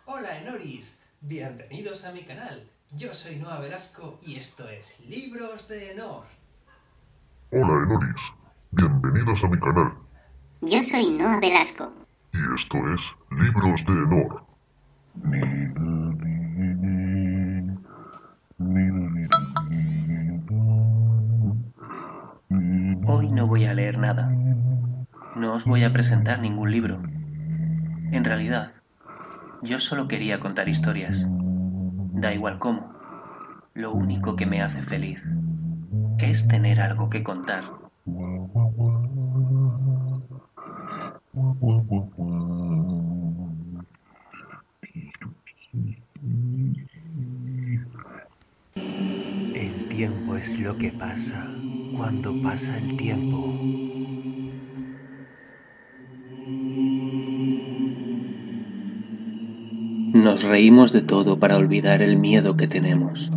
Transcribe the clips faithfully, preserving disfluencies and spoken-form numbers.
Hola Enoris, bienvenidos a mi canal. Yo soy Noah Velasco y esto es Libros de Enor. Hola Enoris, bienvenidos a mi canal. Yo soy Noah Velasco. Y esto es Libros de Enor. Hoy no voy a leer nada. No os voy a presentar ningún libro. En realidad, yo solo quería contar historias. Da igual cómo. Lo único que me hace feliz es tener algo que contar. El tiempo es lo que pasa cuando pasa el tiempo. Nos reímos de todo para olvidar el miedo que tenemos.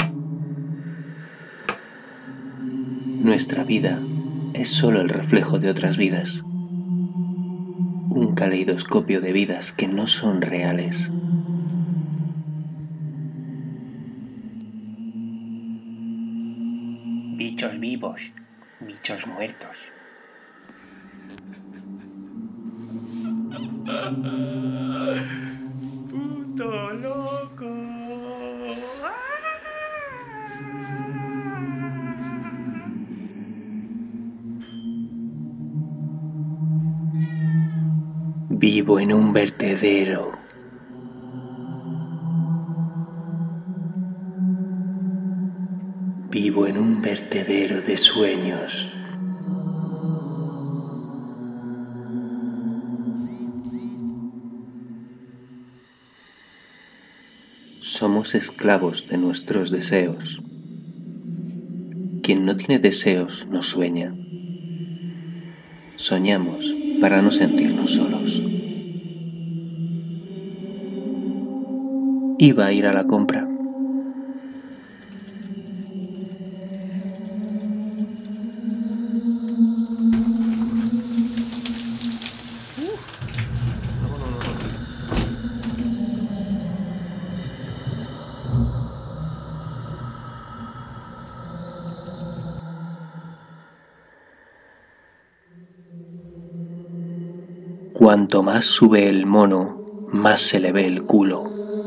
Nuestra vida es solo el reflejo de otras vidas. Un caleidoscopio de vidas que no son reales. Bichos vivos, bichos muertos. ¡Puto loco! Vivo en un vertedero. Vivo en un vertedero de sueños. Somos esclavos de nuestros deseos. Quien no tiene deseos no sueña. Soñamos para no sentirnos solos. Iba a ir a la compra. Cuanto más sube el mono, más se le ve el culo.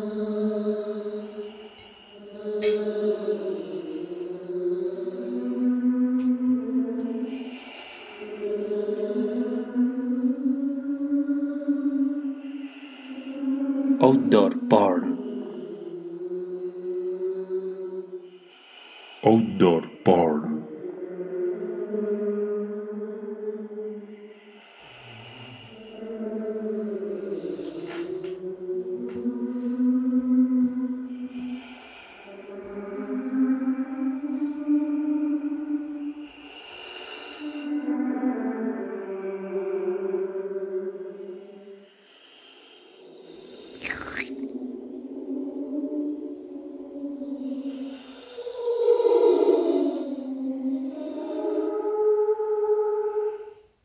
Outdoor porn. Outdoor porn.